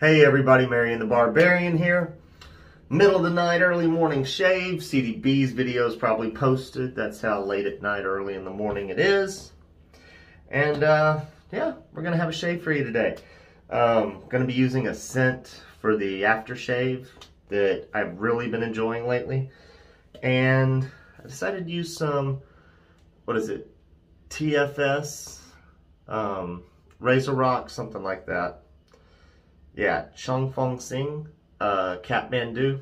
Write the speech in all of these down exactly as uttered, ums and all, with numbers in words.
Hey everybody, Marion the Barbarian here. Middle of the night, early morning shave. C D B's video is probably posted. That's how late at night, early in the morning it is. And uh, yeah, we're gonna have a shave for you today. Um, gonna be using a scent for the aftershave that I've really been enjoying lately. And I decided to use some, what is it, T F S, um, Razor Rock, something like that. Yeah, Chung Fong Sing, uh, Kathmandu.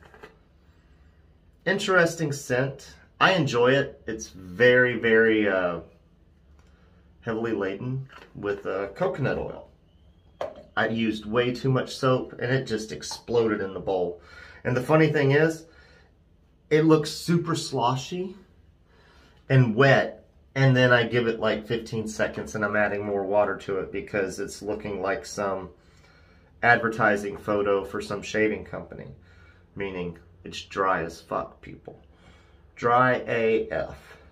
Interesting scent. I enjoy it. It's very, very uh, heavily laden with uh, coconut oil. I used way too much soap and it just exploded in the bowl. And the funny thing is, it looks super sloshy and wet. And then I give it like fifteen seconds and I'm adding more water to it because it's looking like some advertising photo for some shaving company, meaning it's dry as fuck, people. Dry A F.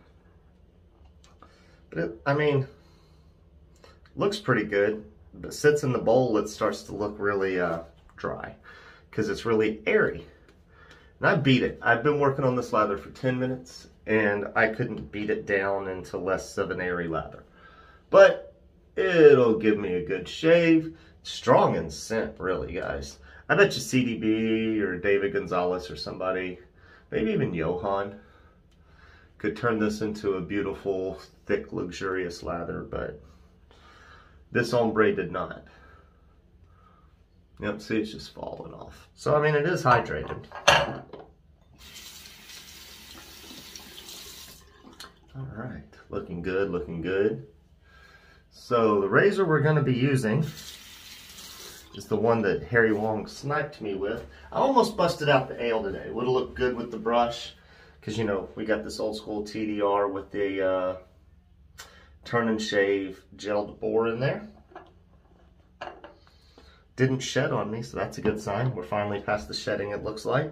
But it, I mean, looks pretty good, but sits in the bowl, it starts to look really uh, dry because it's really airy. And I beat it. I've been working on this lather for ten minutes and I couldn't beat it down into less of an airy lather. But it'll give me a good shave. Strong in scent, really, guys. I bet you C D B or David Gonzalez or somebody, maybe even Johan, could turn this into a beautiful, thick, luxurious lather, but this ombre did not. Yep, see, it's just falling off. So, I mean, it is hydrated. All right, looking good, looking good. So, the razor we're going to be using is the one that Harry Wong sniped me with. I almost busted out the ale today. Would have looked good with the brush, because, you know, we got this old school T D R with the uh, turn and shave gelled bore in there. Didn't shed on me, so that's a good sign. We're finally past the shedding, it looks like.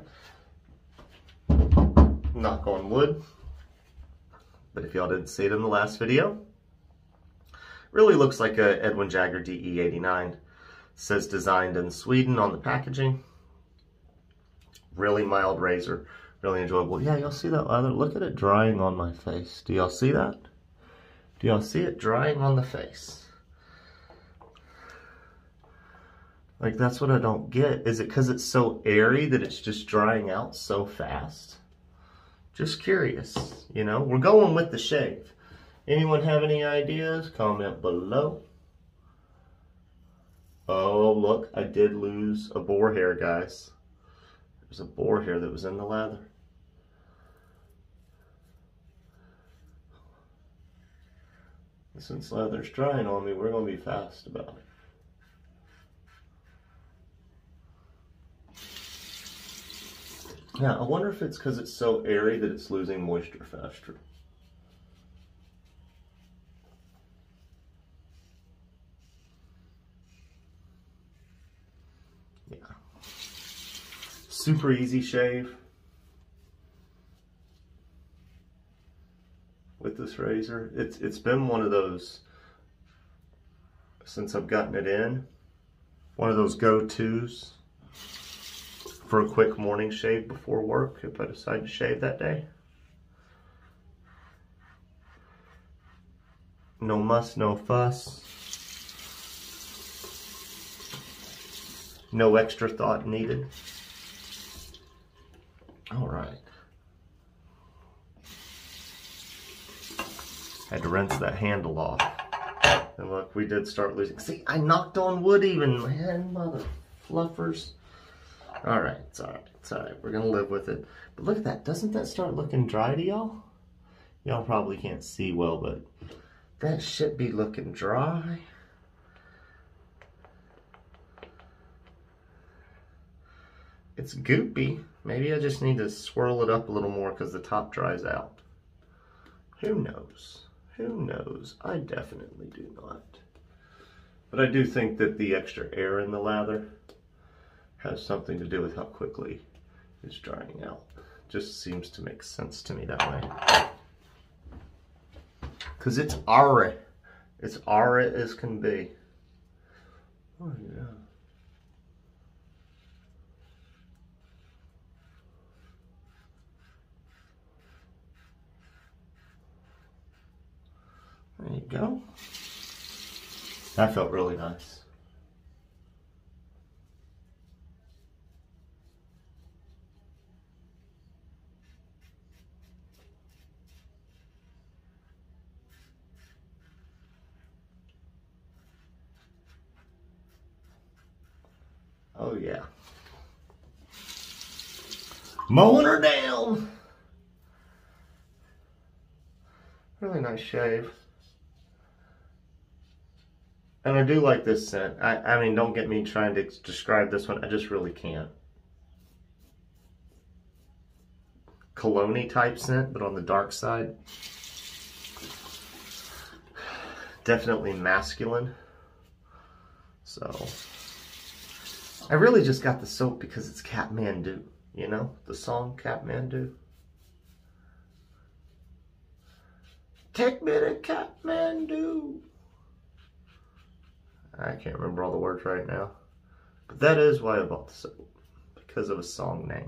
Knock on wood. But if y'all didn't see it in the last video, really looks like a Edwin Jagger D E eighty-nine. Says designed in Sweden on the packaging. Really mild razor, really enjoyable. Yeah, y'all see that lather? Look at it drying on my face. Do y'all see that? Do y'all see it drying on the face? Like, that's what I don't get. Is it because it's so airy that it's just drying out so fast? Just curious, you know? We're going with the shave. Anyone have any ideas? Comment below. Oh, look, I did lose a boar hair, guys. There's a boar hair that was in the lather. Since lather's drying on me, we're going to be fast about it. Yeah, I wonder if it's because it's so airy that it's losing moisture faster. Yeah. Super easy shave with this razor. It's it's been one of those, since I've gotten it in, one of those go-tos for a quick morning shave before work if I decide to shave that day. No muss, no fuss. No extra thought needed. All right. Had to rinse that handle off. And look, we did start losing. See, I knocked on wood even, man, mother fluffers. All right, it's all right, it's all right. We're gonna live with it. But look at that, doesn't that start looking dry to y'all? Y'all probably can't see well, but that should be looking dry. It's goopy. Maybe I just need to swirl it up a little more because the top dries out. Who knows? Who knows? I definitely do not. But I do think that the extra air in the lather has something to do with how quickly it's drying out. Just seems to make sense to me that way. Because it's aura. It's aura as can be. Oh yeah. There you go. That felt really nice. Oh yeah. Mowing her down. Really nice shave. And I do like this scent. I, I mean, don't get me trying to describe this one. I just really can't. Cologne-y type scent, but on the dark side. Definitely masculine. So, I really just got the soap because it's Kathmandu. You know, the song Kathmandu. Take me to Kathmandu. I can't remember all the words right now. But that is why I bought the soap. Because of a song name.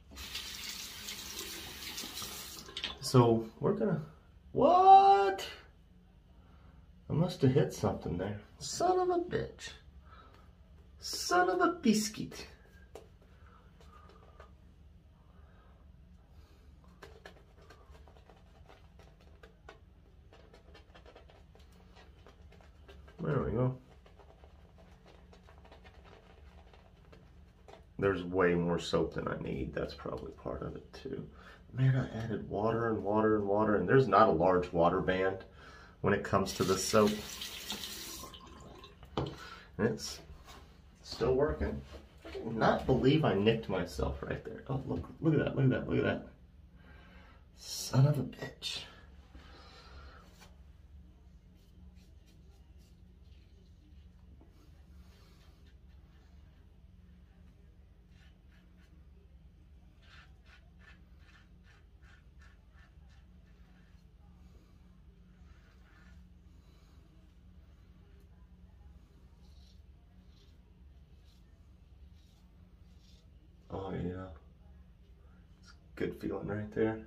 So, we're gonna... What? I must have hit something there. Son of a bitch. Son of a biscuit. There we go. There's way more soap than I need. That's probably part of it too. Man, I added water and water and water, and there's not a large water band when it comes to the soap. And it's still working. I cannot believe I nicked myself right there. Oh, look, look at that, look at that, look at that. Son of a bitch. Oh yeah, it's a good feeling right there.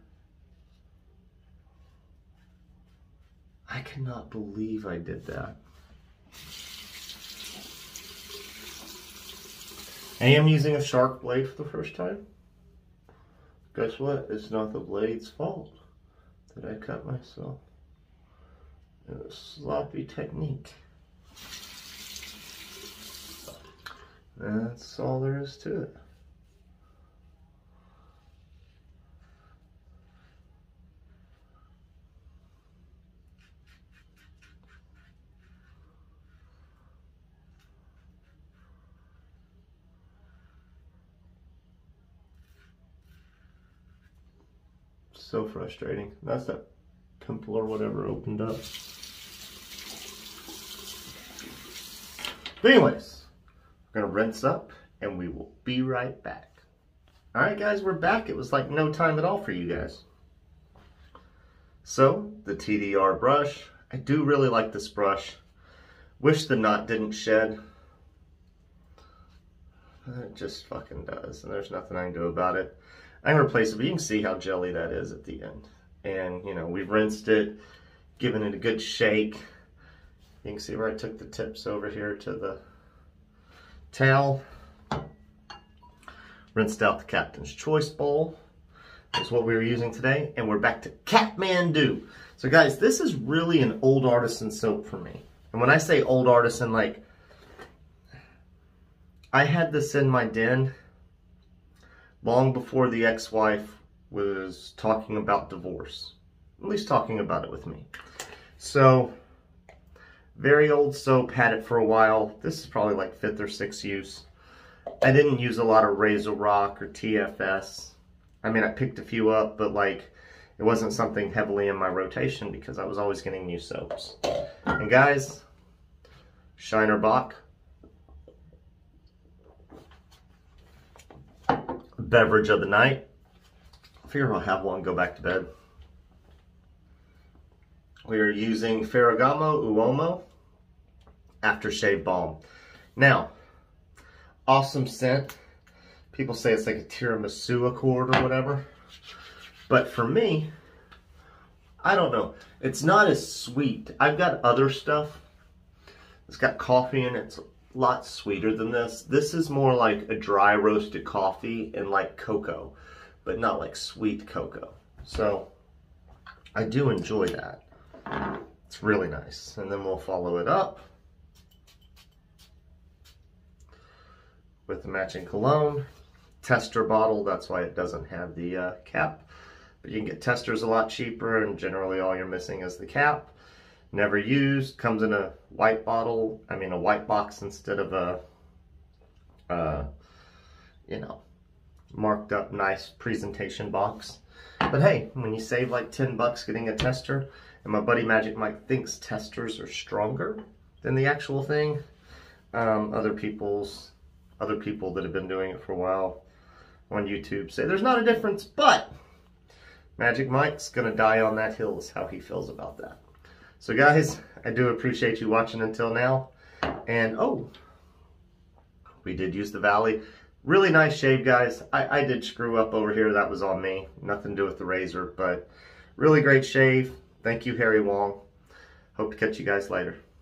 I cannot believe I did that. I am using a shark blade for the first time. Guess what? It's not the blade's fault that I cut myself. It was a sloppy technique. That's all there is to it. So frustrating. That's that pimple or whatever opened up. But anyways, we're gonna rinse up and we will be right back. All right, guys, we're back. It was like no time at all for you guys. So the T D R brush, I do really like this brush. Wish the knot didn't shed. It just fucking does, and there's nothing I can do about it. I can replace it, but you can see how jelly that is at the end. And, you know, we've rinsed it, given it a good shake. You can see where I took the tips over here to the towel. Rinsed out the Captain's Choice bowl. That's what we were using today. And we're back to Kathmandu. So, guys, this is really an old artisan soap for me. And when I say old artisan, like, I had this in my den long before the ex-wife was talking about divorce. At least talking about it with me. So, very old soap, had it for a while. This is probably like fifth or sixth use. I didn't use a lot of Razor Rock or T F S. I mean, I picked a few up, but like, it wasn't something heavily in my rotation because I was always getting new soaps. And guys, Shiner Bock. Beverage of the night. I figure I'll have one, go back to bed. We are using Ferragamo Uomo Aftershave Balm. Now, awesome scent. People say it's like a tiramisu accord or whatever. But for me, I don't know. It's not as sweet. I've got other stuff. It's got coffee in it. It's a lot sweeter than this. This is more like a dry roasted coffee and like cocoa, but not like sweet cocoa. So I do enjoy that. It's really nice. And then we'll follow it up with the matching cologne. Tester bottle, that's why it doesn't have the uh, cap. But you can get testers a lot cheaper, and generally all you're missing is the cap. Never used, comes in a white bottle, I mean a white box instead of a, uh, you know, marked up nice presentation box. But hey, when you save like ten bucks getting a tester, and my buddy Magic Mike thinks testers are stronger than the actual thing, um, other people's, other people that have been doing it for a while on YouTube say there's not a difference, but Magic Mike's gonna die on that hill is how he feels about that. So guys, I do appreciate you watching until now. And oh, we did use the Valley. Really nice shave, guys. I, I did screw up over here. That was on me. Nothing to do with the razor, but really great shave. Thank you, Harry Wong. Hope to catch you guys later.